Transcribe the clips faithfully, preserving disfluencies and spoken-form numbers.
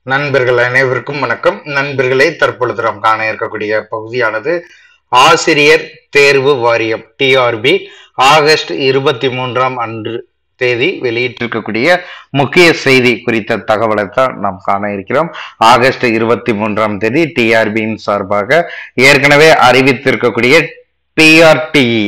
நண்பர்கள் அனைவருக்கும் வணக்கம். நண்பர்களே, தற்பொழுது நாம் காண இருக்கக்கூடிய பகுதியானது ஆசிரியர் தேர்வு வாரியம் டிஆர்பி ஆகஸ்ட் இருபத்தி மூன்றாம் அன்று தேதி வெளியிட்டிருக்கக்கூடிய முக்கிய செய்தி குறித்த தகவலை தான் நாம் காண இருக்கிறோம். ஆகஸ்ட் இருபத்தி மூன்றாம் தேதி டிஆர்பியின் சார்பாக ஏற்கனவே அறிவித்திருக்கக்கூடிய பிஆர்டிஇ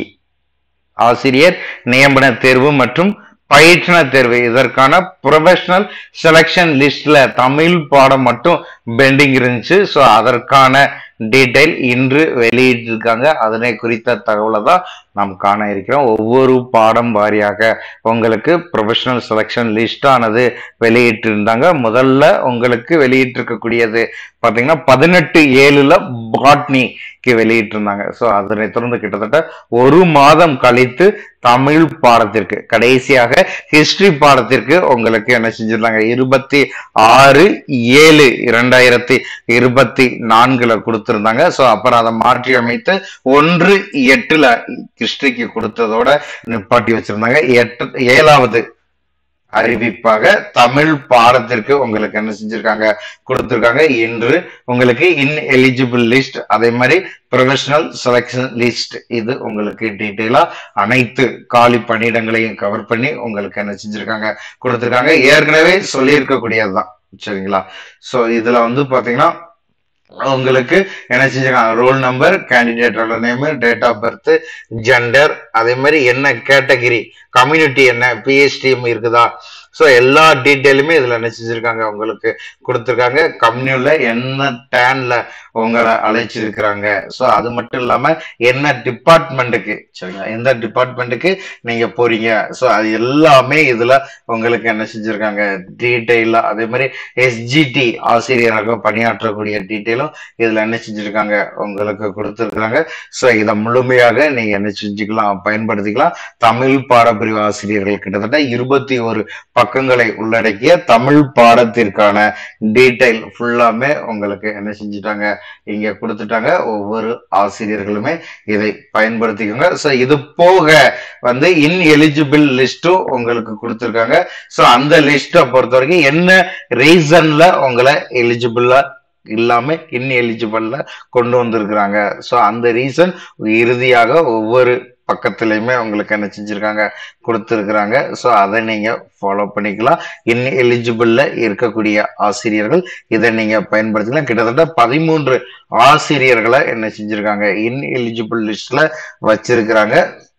ஆசிரியர் நியமன தேர்வு மற்றும் பயிற்சின தேர்வு இதற்கான ப்ரொஃபஷனல் செலக்ஷன் லிஸ்ட்ல தமிழ் பாடம் மட்டும் பெண்டிங் இருந்துச்சு. ஸோ அதற்கான டீடைல் இன்று வெளியிட்டிருக்காங்க. அதனை குறித்த தகவலை தான் நாம் காண இருக்கிறோம். ஒவ்வொரு பாடம் வாரியாக உங்களுக்கு ப்ரொஃபஷனல் செலக்ஷன் லிஸ்ட் ஆனது வெளியிட்டிருந்தாங்க. முதல்ல உங்களுக்கு வெளியிட்டிருக்கக்கூடியது பார்த்தீங்கன்னா பதினெட்டு ஏழுல பாட்னிக்கு வெளியிட்டிருந்தாங்க. ஸோ அதனை தொடர்ந்து கிட்டத்தட்ட ஒரு மாதம் கழித்து தமிழ் பாடத்திற்கு கடைசியாக ஹிஸ்டரி பாடத்திற்கு உங்களுக்கு என்ன செஞ்சிருந்தாங்க இருபத்தி ஆறு ஏழு இரண்டாயிரத்தி இருபத்தி நான்குல கொடுத்திருந்தாங்க. ஸோ அப்புறம் அதை மாற்றி அமைத்து ஒன்று எட்டுல ஹிஸ்டரிக்கு கொடுத்ததோட நிப்பாட்டி வச்சிருந்தாங்க. எட்டு ஏழாவது அறிவிப்பாக தமிழ் பாடத்திற்கு உங்களுக்கு என்ன செஞ்சிருக்காங்க கொடுத்திருக்காங்க. இன்று உங்களுக்கு இன்எலிஜிபிள் லிஸ்ட், அதே மாதிரி ப்ரொஃபஷனல் செலக்ஷன் லிஸ்ட், இது உங்களுக்கு டீட்டெயிலா அனைத்து காலி பணியிடங்களையும் கவர் பண்ணி உங்களுக்கு என்ன செஞ்சிருக்காங்க கொடுத்திருக்காங்க. ஏற்கனவே சொல்லியிருக்கக்கூடியதுதான், சரிங்களா? ஸோ இதுல வந்து பாத்தீங்கன்னா உங்களுக்கு என்ன செஞ்சிருக்காங்க ரோல் நம்பர், கேண்டிடேட்டோட name, date of birth, gender, அதே மாதிரி என்ன கேட்டகிரி, கம்யூனிட்டி என்ன, பிஹெச்டிஎம் இருக்குதா, ஸோ எல்லா டீட்டெயிலுமே இதுல என்ன செஞ்சிருக்காங்க உங்களுக்கு கொடுத்துருக்காங்க. கம்யூனில என்ன டேன்ல உங்களை அழைச்சிருக்கிறாங்க, ஸோ அது மட்டும் இல்லாம என்ன டிபார்ட்மெண்ட்டுக்கு, சரிங்களா, எந்த டிபார்ட்மெண்ட்டுக்கு நீங்க போறீங்க, ஸோ அது எல்லாமே இதுல உங்களுக்கு என்ன செஞ்சிருக்காங்க டீட்டெயிலா. அதே மாதிரி எஸ்ஜிடி ஆசிரியராக பணியாற்றக்கூடிய டீட்டெயிலும் இதுல என்ன செஞ்சிருக்காங்க உங்களுக்கு கொடுத்துருக்காங்க. ஸோ இதை முழுமையாக நீங்க என்ன செஞ்சுக்கலாம் பயன்படுத்திக்கலாம். தமிழ் பாடப்பிரிவு ஆசிரியர்கள் கிட்டத்தட்ட இருபத்தி ஒரு பக்கங்களை உள்ளடக்கிய தமிழ் பாடத்திற்கான டீடைல் ஃபுல்லாமே உங்களுக்கு என்ன செஞ்சுட்டாங்க இங்க கொடுத்துட்டாங்க. ஒவ்வொரு ஆசிரியர்களுமே இதை பயன்படுத்திக்கோங்க. ஸோ இது போக வந்து இன்எலிஜிபிள் லிஸ்டும் உங்களுக்கு கொடுத்துருக்காங்க. ஸோ அந்த லிஸ்ட்டை பொறுத்த வரைக்கும் என்ன ரீசன்ல உங்களை எலிஜிபிளா இல்லாம இன்எலிஜிபிள்ல கொண்டு வந்திருக்கிறாங்க. ஸோ அந்த ரீசன் இறுதியாக ஒவ்வொரு பக்கத்துலயுமே உங்களுக்கு என்ன செஞ்சிருக்காங்க கொடுத்துருக்குறாங்க. ஸோ அதை நீங்க ஃபாலோ பண்ணிக்கலாம். இன்எலிஜிபிள்ல இருக்கக்கூடிய ஆசிரியர்கள் இதை நீங்க பயன்படுத்திக்கலாம். கிட்டத்தட்ட பதிமூன்று ஆசிரியர்களை என்ன செஞ்சிருக்காங்க இன்எலிஜிபிள் லிஸ்ட்ல வச்சிருக்கிறாங்க.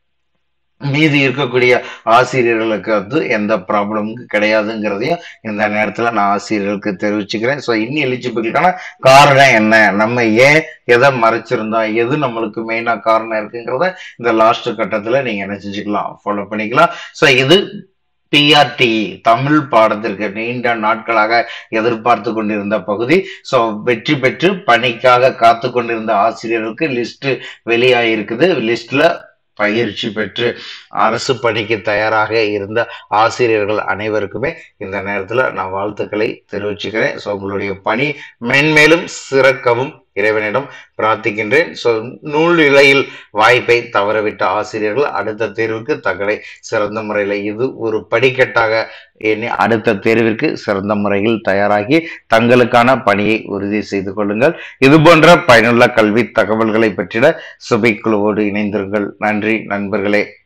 மீதி இருக்கக்கூடிய ஆசிரியர்களுக்கு வந்து எந்த ப்ராப்ளமும் கிடையாதுங்கிறதையும் இந்த நேரத்துல நான் ஆசிரியர்களுக்கு தெரிவிச்சுக்கிறேன். ஸோ இன்எலிஜிபிலிட்டான காரணம் என்ன, நம்ம ஏன் எதை மறைச்சிருந்தோம், எது நம்மளுக்கு மெயினா காரணம் இருக்குங்கிறத இந்த லாஸ்ட் கட்டத்துல நீங்க என்ன செஞ்சுக்கலாம் ஃபாலோ பண்ணிக்கலாம். ஸோ இது பிஆர்டிஇ தமிழ் பாடத்திற்கு நீண்ட நாட்களாக எதிர்பார்த்து கொண்டிருந்த பகுதி. ஸோ வெற்றி பெற்று பணிக்காக காத்து கொண்டிருந்த ஆசிரியர்களுக்கு லிஸ்ட் வெளியாயிருக்குது. லிஸ்ட்ல பயிற்சி பெற்று அரசு பணிக்கு தயாராக இருந்த ஆசிரியர்கள் அனைவருக்குமே இந்த நேரத்துல நான் வாழ்த்துக்களை தெரிவிச்சுக்கிறேன். ஸோ உங்களுடைய பணி மென்மேலும் சிறக்கவும் இறைவனிடம் பிரார்த்திக்கின்றேன். ஸோ நூல் இலையில் வாய்ப்பை தவறவிட்ட ஆசிரியர்கள் அடுத்த தேர்வுக்கு தங்களை சிறந்த முறையில் இது ஒரு படிக்கட்டாக எண்ணி அடுத்த தேர்விற்கு சிறந்த முறையில் தயாராகி தங்களுக்கான பணியை உறுதி செய்து கொள்ளுங்கள். இது போன்ற பயனுள்ள கல்வி தகவல்களை பற்றிட சுபை குழுவோடு இணைந்திருங்கள். நன்றி நண்பர்களே.